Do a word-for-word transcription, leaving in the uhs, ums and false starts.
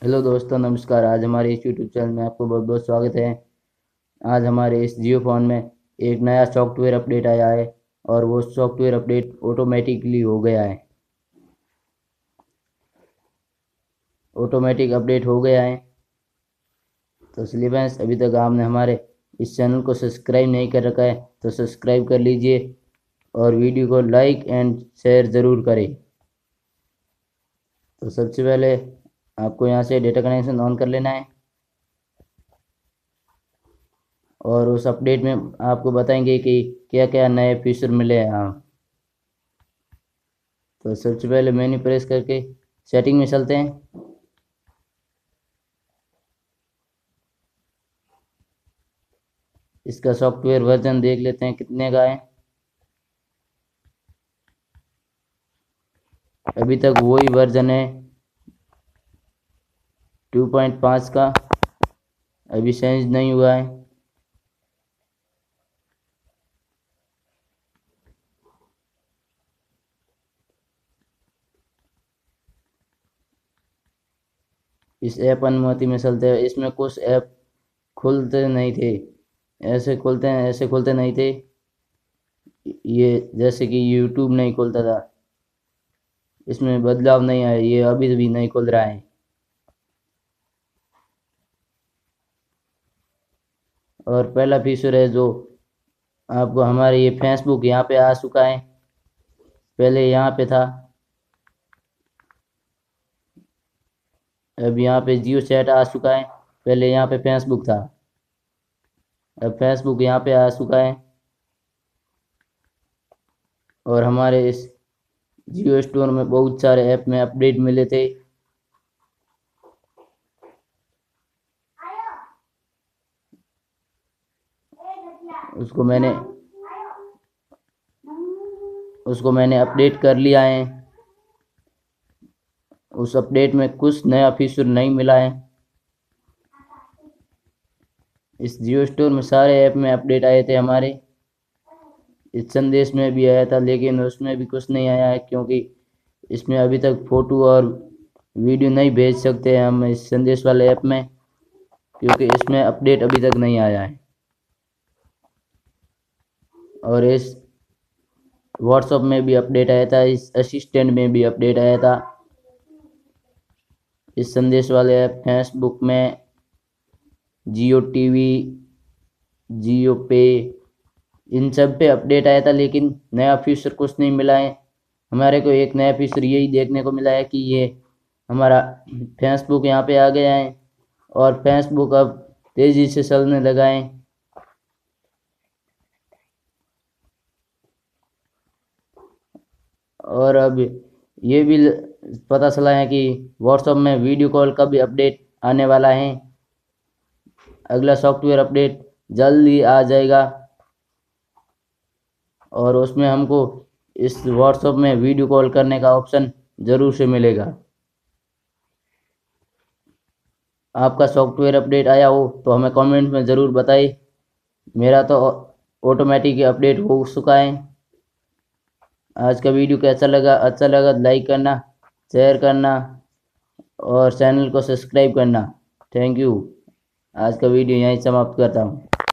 Hello दोस्तों, नमस्कार। आज हमारे इस यूट्यूब चैनल में आपको बहुत बहुत स्वागत है। आज हमारे इस जियो फोन में एक नया सॉफ्टवेयर अपडेट आया है और वो सॉफ्टवेयर अपडेट ऑटोमेटिकली हो गया है। ऑटोमेटिक अपडेट हो गया है। तो इसलिए फ्रेंड्स, अभी तक आपने हमारे इस चैनल को सब्सक्राइब नहीं कर रखा है तो सब्सक्राइब कर लीजिए और वीडियो को लाइक एंड शेयर ज़रूर करें। तो सबसे पहले आपको यहाँ से डेटा कनेक्शन ऑन कर लेना है और उस अपडेट में आपको बताएंगे कि क्या क्या नए फीचर मिले हैं। हाँ, तो सबसे पहले मेन्यू प्रेस करके सेटिंग में चलते हैं। इसका सॉफ्टवेयर वर्जन देख लेते हैं कितने का है। अभी तक वही वर्जन है टू पॉइंट फाइव का, अभी चेंज नहीं हुआ है। इस ऐप अनुमति में चलते हैं। इसमें कुछ ऐप खुलते नहीं थे, ऐसे खुलते हैं ऐसे खुलते नहीं थे। ये जैसे कि यूट्यूब नहीं खुलता था, इसमें बदलाव नहीं आया, ये अभी भी नहीं खुल रहा है। और पहला फीचर है जो आपको हमारे ये फेसबुक यहाँ पे आ चुका है, पहले यहाँ पे था। अब यहाँ पे जियो चैट आ चुका है, पहले यहाँ पे फेसबुक था, अब फेसबुक यहाँ पे आ चुका है। और हमारे इस जियो स्टोर में बहुत सारे ऐप में अपडेट मिले थे। उसको मैंने उसको मैंने अपडेट कर लिया है। उस अपडेट में कुछ नया फीचर नहीं मिला है। इस जियो स्टोर में सारे ऐप में अपडेट आए थे हमारे। इस संदेश में भी आया था, लेकिन उसमें भी कुछ नहीं आया है, क्योंकि इसमें अभी तक फोटो और वीडियो नहीं भेज सकते हैं हम इस संदेश वाले ऐप में, क्योंकि इसमें अपडेट अभी तक नहीं आया है। और इस व्हाट्सएप में भी अपडेट आया था, इस असिस्टेंट में भी अपडेट आया था। इस संदेश वाले ऐप, फेसबुक में, जियो टीवी, जियो पे, इन सब पे अपडेट आया था, लेकिन नया फीचर कुछ नहीं मिला है। हमारे को एक नया फीचर यही देखने को मिला है कि ये हमारा फेसबुक यहाँ पे आ गया है और फेसबुक अब तेज़ी से चलने लगा है। और अब ये भी पता चला है कि व्हाट्सएप में वीडियो कॉल का भी अपडेट आने वाला है। अगला सॉफ्टवेयर अपडेट जल्द ही आ जाएगा और उसमें हमको इस व्हाट्सएप में वीडियो कॉल करने का ऑप्शन ज़रूर से मिलेगा। आपका सॉफ्टवेयर अपडेट आया हो तो हमें कमेंट में ज़रूर बताइए। मेरा तो ऑटोमेटिक अपडेट हो चुका है। आज का वीडियो कैसा लगा? अच्छा लगा लाइक करना, शेयर करना और चैनल को सब्सक्राइब करना। Thank you. आज का वीडियो यहीं समाप्त करता हूँ।